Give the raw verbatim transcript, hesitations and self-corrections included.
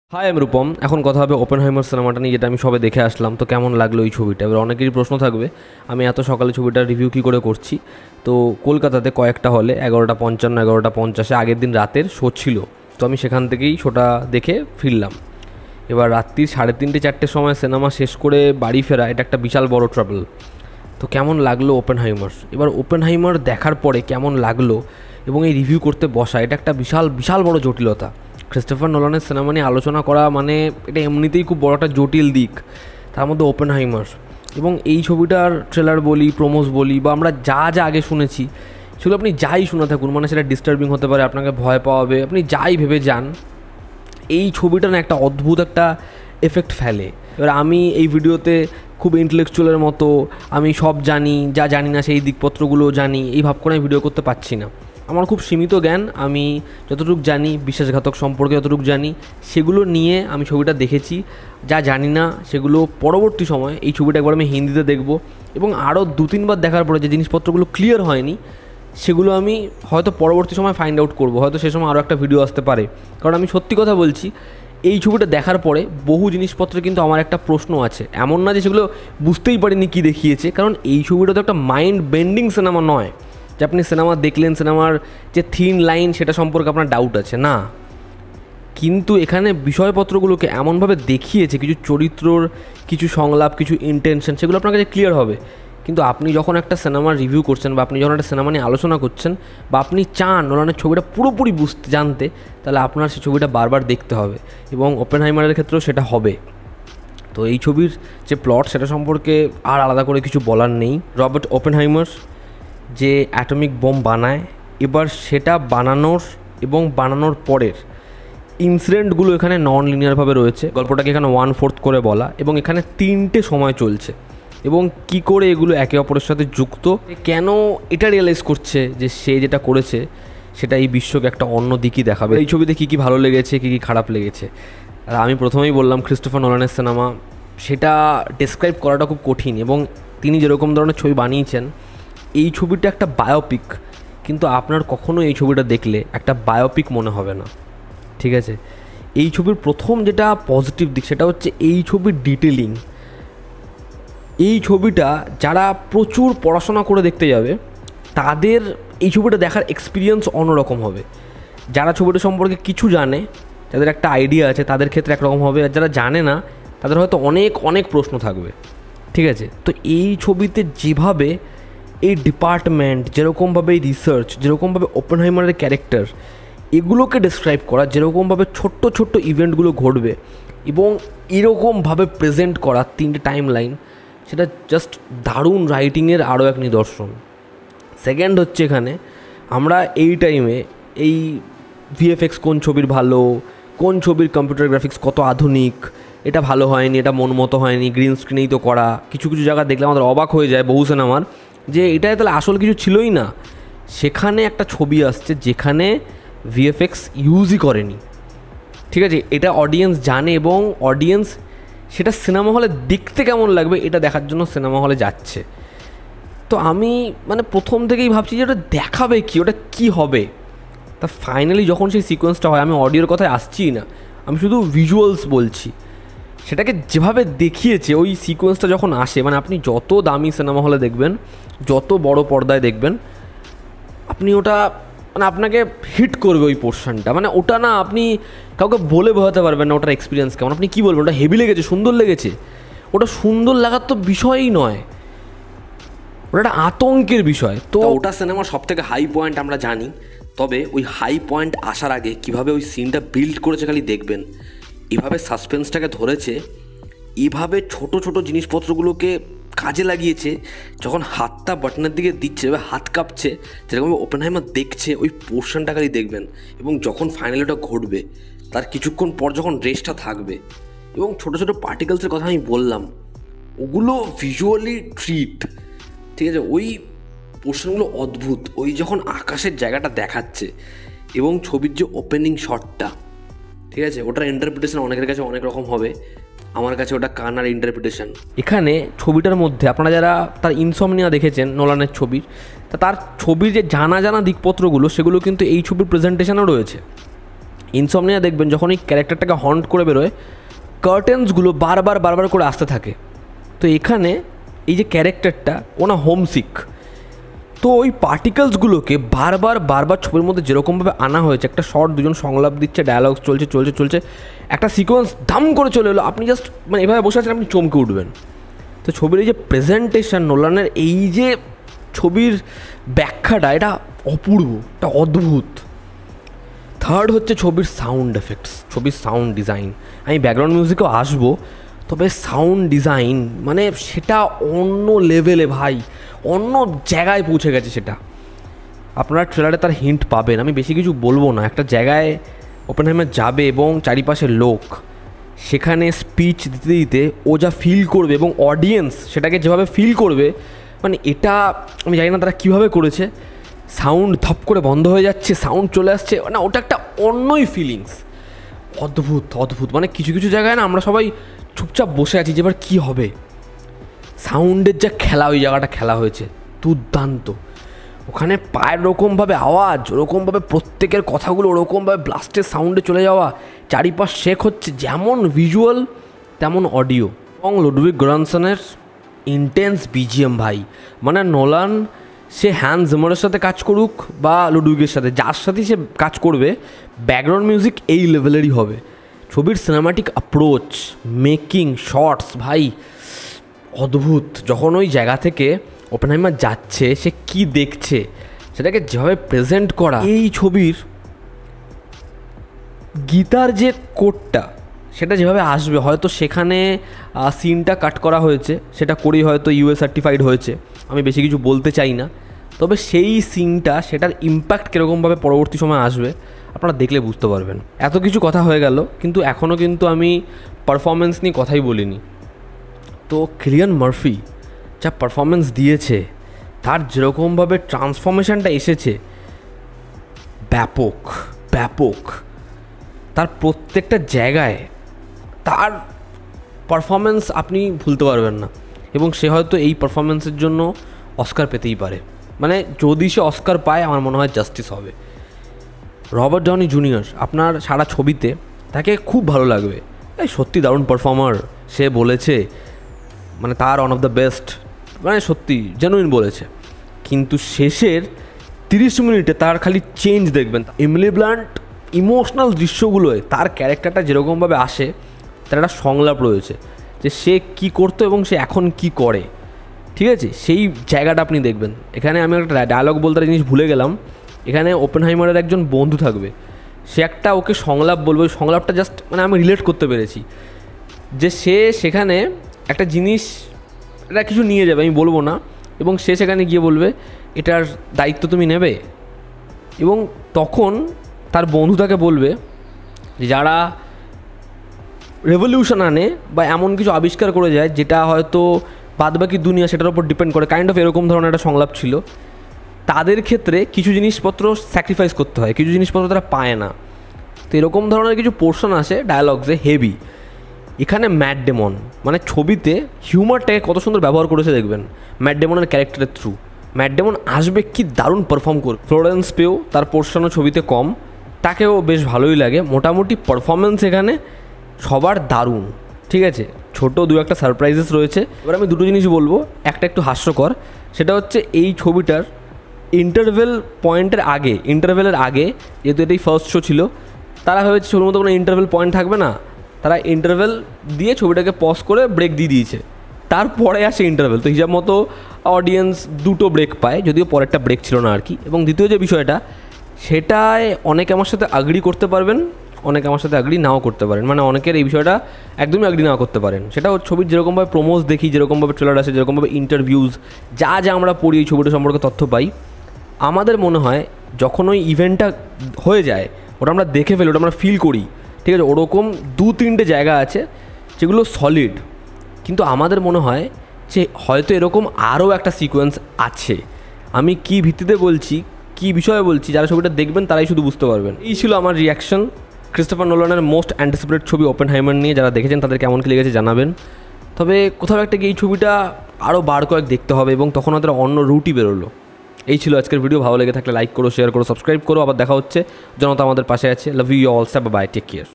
High আমি রূপম। এখন কথা হবে ওপেনহাইমার সিনেমাটা নিয়ে, যেটা আমি সবে দেখে আসলাম। তো কেমন লাগলো এই ছবিটা? এবার অনেকেরই প্রশ্ন থাকবে আমি এত সকালে ছবিটার রিভিউ কী করে করছি। তো কলকাতাতে কয়েকটা হলে এগারোটা পঞ্চান্ন এগারোটা পঞ্চাশে আগের দিন রাতের শো ছিল, তো আমি সেখান থেকেই শোটা দেখে ফিরলাম। এবার রাত্রির সাড়ে তিনটে চারটের সময় সিনেমা শেষ করে বাড়ি ফেরা, এটা একটা বিশাল বড় ট্রাভেল। তো কেমন লাগলো ওপেনহাইমার? এবার ওপেনহাইমার দেখার পরে কেমন লাগলো এবং এই রিভিউ করতে বসা, এটা একটা বিশাল বিশাল বড় জটিলতা। ক্রিস্টোফার নোলানের সিনেমা নিয়ে আলোচনা করা মানে এটা এমনিতেই খুব বড় একটা জটিল দিক, তার মধ্যে ওপেনহাইমার। এবং এই ছবিটার ট্রেলার বলি, প্রোমোস বলি, বা আমরা যা যা আগে শুনেছি সেগুলো আপনি যাই শুনে থাকুন, মানে সেটা ডিস্টার্বিং হতে পারে, আপনাকে ভয় পাওয়াবে, আপনি যাই ভেবে যান, এই ছবিটা না একটা অদ্ভুত একটা এফেক্ট ফেলে। এবার আমি এই ভিডিওতে খুব ইন্টেলেকচুয়ালের মতো আমি সব জানি, যা জানি না সেই দিকপত্রগুলো জানি, এই ভাব করে আমি ভিডিও করতে পারছি না। আমার খুব সীমিত জ্ঞান, আমি যতটুকু জানি বিশ্বাসঘাতক সম্পর্কে যতটুকু জানি সেগুলো নিয়ে আমি ছবিটা দেখেছি। যা জানি না সেগুলো পরবর্তী সময় এই ছবিটা একবার আমি হিন্দিতে দেখব, এবং আরও দু তিনবার দেখার পরে যে জিনিসপত্রগুলো ক্লিয়ার হয়নি সেগুলো আমি হয়তো পরবর্তী সময় ফাইন্ড আউট করবো, হয়তো সে সময় আরও একটা ভিডিও আসতে পারে। কারণ আমি সত্যি কথা বলছি, এই ছবিটা দেখার পরে বহু জিনিসপত্রে কিন্তু আমার একটা প্রশ্ন আছে। এমন না যে সেগুলো বুঝতেই পারিনি কী দেখিয়েছে, কারণ এই ছবিটা তো একটা মাইন্ড বেন্ডিং সিনেমা নয় যে আপনি সিনেমা দেখলেন, সিনেমার যে থিন লাইন সেটা সম্পর্কে আপনার ডাউট আছে, না। কিন্তু এখানে বিষয়পত্রগুলোকে এমনভাবে দেখিয়েছে, কিছু চরিত্রর কিছু সংলাপ, কিছু ইন্টেনশন, সেগুলো আপনার কাছে ক্লিয়ার হবে। কিন্তু আপনি যখন একটা সিনেমার রিভিউ করছেন, বা আপনি যখন একটা সিনেমা নিয়ে আলোচনা করছেন, বা আপনি চান নোলানের ছবিটা পুরোপুরি বুঝতে জানতে, তাহলে আপনার সেই ছবিটা বারবার দেখতে হবে, এবং ওপেনহাইমারের ক্ষেত্রেও সেটা হবে। তো এই ছবির যে প্লট সেটা সম্পর্কে আর আলাদা করে কিছু বলার নেই। রবার্ট ওপেনহাইমার যে অ্যাটমিক বোম বানায়, এবার সেটা বানানোর এবং বানানোর পরের ইনসিডেন্টগুলো এখানে নন লিনিয়ারভাবে রয়েছে। গল্পটাকে এখানে ওয়ান ফোর্থ করে বলা, এবং এখানে তিনটে সময় চলছে, এবং কি করে এগুলো একে অপরের সাথে যুক্ত, কেন এটা রিয়েলাইজ করছে যে সে যেটা করেছে সেটা এই বিশ্বকে একটা অন্য দিকই দেখাবে। এই ছবিতে কী কী ভালো লেগেছে, কী কী খারাপ লেগেছে। আর আমি প্রথমেই বললাম ক্রিস্টোফার নোলানের সিনেমা, সেটা ডেসক্রাইব করাটা খুব কঠিন, এবং তিনি যেরকম ধরনের ছবি বানিয়েছেন, এই ছবিটা একটা বায়োপিক, কিন্তু আপনার কখনো এই ছবিটা দেখলে একটা বায়োপিক মনে হবে না, ঠিক আছে? এই ছবির প্রথম যেটা পজিটিভ দিক সেটা হচ্ছে এই ছবির ডিটেলিং। এই ছবিটা যারা প্রচুর পড়াশোনা করে দেখতে যাবে তাদের এই ছবিটা দেখার এক্সপিরিয়েন্স অন্যরকম হবে। যারা ছবিটা সম্পর্কে কিছু জানে, যাদের একটা আইডিয়া আছে, তাদের ক্ষেত্রে একরকম হবে, আর যারা জানে না তাদের হয়তো অনেক অনেক প্রশ্ন থাকবে, ঠিক আছে? তো এই ছবিতে যেভাবে এই ডিপার্টমেন্ট, যেরকমভাবে এই রিসার্চ, যেরকমভাবে ওপেনহাইমারের ক্যারেক্টার, এগুলোকে ডেসক্রাইব করা, যেরকমভাবে ছোট্ট ছোট্ট ইভেন্টগুলো ঘটবে এবং এরকমভাবে প্রেজেন্ট করা তিনটে টাইম লাইন, সেটা জাস্ট দারুণ রাইটিংয়ের আরও এক নিদর্শন। সেকেন্ড হচ্ছে এখানে আমরা এই টাইমে এই ভিএফএক্স কোন ছবির ভালো, কোন ছবির কম্পিউটার গ্রাফিক্স কত আধুনিক, এটা ভালো হয়নি, এটা মন মতো হয়নি, গ্রিন স্ক্রিনেই তো করা, কিছু কিছু জায়গা দেখলে আমাদের অবাক হয়ে যায় বহু সিনেমার, যে এটাই তাহলে আসল কিছু ছিলই না। সেখানে একটা ছবি আসছে যেখানে ভিএফএক্স ইউজই করেনি, ঠিক আছে? এটা অডিয়েন্স জানে, এবং অডিয়েন্স সেটা সিনেমা হলে দেখতে কেমন লাগবে এটা দেখার জন্য সিনেমা হলে যাচ্ছে। তো আমি মানে প্রথম থেকেই ভাবছি যে ওটা দেখাবে কি, ওটা কি হবে। তা ফাইনালি যখন সেই সিকোয়েন্সটা হয়, আমি অডিওর কথায় আসছিই না, আমি শুধু ভিজুয়ালস বলছি, সেটাকে যেভাবে দেখিয়েছে ওই সিকোয়েন্সটা যখন আসে, মানে আপনি যত দামি সিনেমা হলে দেখবেন, যত বড় পর্দায় দেখবেন, আপনি ওটা মানে আপনাকে হিট করবে ওই পোর্শনটা। মানে ওটা না আপনি কাউকে বলে বোঝাতে পারবেন না ওটার এক্সপিরিয়েন্স কেমন। আপনি কী বলবেন, ওটা হেভি লেগেছে, সুন্দর লেগেছে? ওটা সুন্দর লাগার তো বিষয়ই নয়, ওটা একটা আতঙ্কের বিষয়। তো ওটা সিনেমার সব থেকে হাই পয়েন্ট আমরা জানি, তবে ওই হাই পয়েন্ট আসার আগে কীভাবে ওই সিনটা বিল্ড করেছে খালি দেখবেন। এভাবে সাসপেন্সটাকে ধরেছে, এভাবে ছোট ছোট জিনিসপত্রগুলোকে কাজে লাগিয়েছে। যখন হাতটা বাটনের দিকে দিচ্ছে, এবার হাত কাঁপছে, যেরকম ওপেনহাইমার দেখছে, ওই পোর্শনটা খালি দেখবেন। এবং যখন ফাইনালি ওটা ঘটবে, তার কিছুক্ষণ পর যখন রেস্টটা থাকবে, এবং ছোটো ছোটো পার্টিকেলসের কথা আমি বললাম, ওগুলো ভিজুয়ালি ট্রিট, ঠিক আছে? ওই পোর্শনগুলো অদ্ভুত। ওই যখন আকাশের জায়গাটা দেখাচ্ছে এবং ছবির যে ওপেনিং শটটা, ঠিক আছে, ওটার ইন্টারপ্রিটেশন অনেকের কাছে অনেক রকম হবে, আমার কাছে ওটা কানার ইন্টারপ্রিটেশন। এখানে ছবিটার মধ্যে আপনারা যারা তার ইনসমনিয়া দেখেছেন নোলানের ছবির, তা তার ছবির যে জানা জানা দিকপত্রগুলো সেগুলো কিন্তু এই ছবির প্রেজেন্টেশনও রয়েছে। ইনসমনিয়া দেখবেন যখন এই ক্যারেক্টারটাকে হন্ট করে বেরোয়, কার্টেন্সগুলো বারবার বারবার করে আসতে থাকে। তো এখানে এই যে ক্যারেক্টারটা ও না হোমসিক, তো ওই পার্টিকেলসগুলোকে বারবার বারবার ছবির মধ্যে যেরকমভাবে আনা হয়েছে, একটা শর্ট দুজন সংলাপ দিচ্ছে, ডায়ালগস চলছে চলছে চলছে, একটা সিকোয়েন্স দাম করে চলে এলো, আপনি জাস্ট মানে এভাবে বসে আছেন, আপনি চমকে উঠবেন। তো ছবির এই যে প্রেজেন্টেশন, নোলানের এই যে ছবির ব্যাখ্যাটা, এটা অপূর্ব, এটা অদ্ভুত। থার্ড হচ্ছে ছবির সাউন্ড এফেক্টস, ছবির সাউন্ড ডিজাইন। আমি ব্যাকগ্রাউন্ড মিউজিকেও আসবো, তবে সাউন্ড ডিজাইন মানে সেটা অন্য লেভেলে ভাই, অন্য জায়গায় পৌঁছে গেছে সেটা। আপনারা ট্রেলারে তার হিন্ট পাবেন, আমি বেশি কিছু বলবো না। একটা জায়গায় ওপেনহাইমার যাবে এবং চারিপাশে লোক, সেখানে স্পিচ দিতে দিতে ও যা ফিল করবে এবং অডিয়েন্স সেটাকে যেভাবে ফিল করবে, মানে এটা আমি জানি না তারা কীভাবে করেছে। সাউন্ড ধপ করে বন্ধ হয়ে যাচ্ছে, সাউন্ড চলে আসছে, মানে ওটা একটা অন্যই ফিলিংস, অদ্ভুত অদ্ভুত। মানে কিছু কিছু জায়গায় না আমরা সবাই চুপচাপ বসে আছি যে এবার কী হবে। সাউন্ডের যা খেলা, ওই জায়গাটা খেলা হয়েছে দুর্দান্ত। ওখানে পায়ের ওরকমভাবে আওয়াজ, ওরকমভাবে প্রত্যেকের কথাগুলো ওরকমভাবে ব্লাস্টের সাউন্ডে চলে যাওয়া, চারিপাশ শেক হচ্ছে, যেমন ভিজুয়াল তেমন অডিও। এবং লুডভিগ গোরানসনের ইন্টেন্স বিজিএম ভাই, মানে নোলান সে হ্যান্স জিমারের সাথে কাজ করুক বা লুডভিগের সাথে, যার সাথেই সে কাজ করবে, ব্যাকগ্রাউন্ড মিউজিক এই লেভেলেরই হবে। ছবির সিনেমাটিক অ্যাপ্রোচ, মেকিং, শর্টস ভাই অদ্ভুত। যখন ওই জায়গা থেকে ওপেনহাইমার যাচ্ছে, সে কি দেখছে সেটাকে যেভাবে প্রেজেন্ট করা, এই ছবির গীতার যে কোডটা সেটা যেভাবে আসবে, হয়তো সেখানে সিনটা কাট করা হয়েছে, সেটা করেই হয়তো ইউএস সার্টিফাইড হয়েছে, আমি বেশি কিছু বলতে চাই না। তবে সেই সিনটা, সেটার ইম্প্যাক্ট কীরকমভাবে পরবর্তী সময় আসবে আপনারা দেখলে বুঝতে পারবেন। এত কিছু কথা হয়ে গেল, কিন্তু এখনও কিন্তু আমি পারফরমেন্স নিয়ে কথাই বলিনি। তো কিলিয়ান মার্ফি যা পারফরমেন্স দিয়েছে, তার যেরকমভাবে ট্রান্সফরমেশনটা এসেছে, ব্যাপক ব্যাপক। তার প্রত্যেকটা জায়গায় তার পারফরমেন্স আপনি ভুলতে পারবেন না, এবং সে হয়তো এই পারফরমেন্সের জন্য অস্কার পেতেই পারে। মানে যদি সে অস্কার পায়, আমার মনে হয় জাস্টিস হবে। রবার্ট ডাউনি জুনিয়র, আপনার সারা ছবিতে তাকে খুব ভালো লাগবে, এই সত্যি দারুণ পারফর্মার, সে বলেছে মানে তার ওয়ান অফ দ্য বেস্ট, মানে সত্যি জেনুইন বলেছে। কিন্তু শেষের তিরিশ মিনিটে তার খালি চেঞ্জ দেখবেন। এমিলি ব্লান্ট ইমোশনাল দৃশ্যগুলোয় তার ক্যারেক্টারটা যেরকমভাবে আসে, তার একটা সংলাপ রয়েছে যে সে কী করতো এবং সে এখন কি করে, ঠিক আছে, সেই জায়গাটা আপনি দেখবেন। এখানে আমি একটা ডায়লগ বলতে জিনিস ভুলে গেলাম। এখানে ওপেনহাইমারের একজন বন্ধু থাকবে, সে একটা ওকে সংলাপ বলবে, ওই সংলাপটা জাস্ট মানে আমি রিলেট করতে পেরেছি যে সে সেখানে একটা জিনিস, এটা কিছু নিয়ে যাবে, আমি বলবো না, এবং সে সেখানে গিয়ে বলবে এটার দায়িত্ব তুমি নেবে। এবং তখন তার বন্ধু তাকে বলবে যে যারা রেভলিউশন আনে বা এমন কিছু আবিষ্কার করে যায় যেটা হয়তো বাদবাকি দুনিয়া সেটার উপর ডিপেন্ড করে, কাইন্ড অফ এরকম ধরনের একটা সংলাপ ছিল, তাদের ক্ষেত্রে কিছু জিনিসপত্র স্যাক্রিফাইস করতে হয়, কিছু জিনিসপত্র তারা পায় না। তো এরকম ধরনের কিছু পোর্শন আসে ডায়ালগসে হেভি। এখানে ম্যাট ডেমন, মানে ছবিতে হিউমারটাকে কত সুন্দর ব্যবহার করেছে দেখবেন ম্যাট ডেমনের ক্যারেক্টারের থ্রু। ম্যাট ডেমন আসবে কি দারুণ পারফর্ম করবে। ফ্লোরেন্স পেও তার পোর্শনও ছবিতে কম, তাকেও বেশ ভালোই লাগে। মোটামুটি পারফরমেন্স এখানে সবার দারুণ, ঠিক আছে। ছোটো দু একটা সারপ্রাইজেস রয়েছে। এবার আমি দুটো জিনিস বলবো, একটা একটু হাস্যকর, সেটা হচ্ছে এই ছবিটার ইন্টারভেল পয়েন্টের আগে, ইন্টারভেলের আগে যেহেতু এটাই ফার্স্ট শো ছিল, তারা ভেবেছে ছবির মতো কোনো ইন্টারভেল পয়েন্ট থাকবে না, তারা ইন্টারভেল দিয়ে ছবিটাকে পজ করে ব্রেক দিয়ে দিয়েছে, তারপরে আসে ইন্টারভেল। তো হিসাব মতো অডিয়েন্স দুটো ব্রেক পায়, যদিও পরেরটা ব্রেক ছিল না আর কি। এবং দ্বিতীয় যে বিষয়টা, সেটায় অনেকে আমার সাথে অ্যাগ্রি করতে পারবেন, অনেকে আমার সাথে অ্যাগ্রি নাও করতে পারেন, মানে অনেকের এই বিষয়টা একদমই অ্যাগ্রি নাও করতে পারেন। সেটা ছবির যেরকমভাবে প্রোমোস দেখি, যেরকমভাবে ট্রেলার আসে, যেরকমভাবে ইন্টারভিউজ, যা যা আমরা পড়ি এই ছবিটা সম্পর্কে তথ্য পাই, আমাদের মনে হয় যখন ওই ইভেন্টটা হয়ে যায়, ওটা আমরা দেখে ফেলি, ওটা আমরা ফিল করি, ঠিক আছে, ওরকম দু তিনটে জায়গা আছে যেগুলো সলিড, কিন্তু আমাদের মনে হয় যে হয়তো এরকম আরও একটা সিকোয়েন্স আছে। আমি কি ভিত্তিতে বলছি, কি বিষয়ে বলছি, যারা ছবিটা দেখবেন তারাই শুধু বুঝতে পারবেন। এই ছিল আমার রিয়াকশন ক্রিস্টোফার নোলানের মোস্ট অ্যান্টিসিপেটেড ছবি ওপেনহাইমার নিয়ে। যারা দেখেছেন তাদের কেমন কি লেগেছে জানাবেন। তবে কোথাও একটা গিয়ে এই ছবিটা আরও বার কয়েক দেখতে হবে, এবং তখন ওদের অন্য রুটই বেরোলো। এই ছিল আজকের ভিডিও। ভালো লেগে থাকলে লাইক করো, শেয়ার করো, সাবস্ক্রাইব করো। আবার দেখা হচ্ছে, জনতা আমাদের পাশে আছে। Love you all, bye, take care.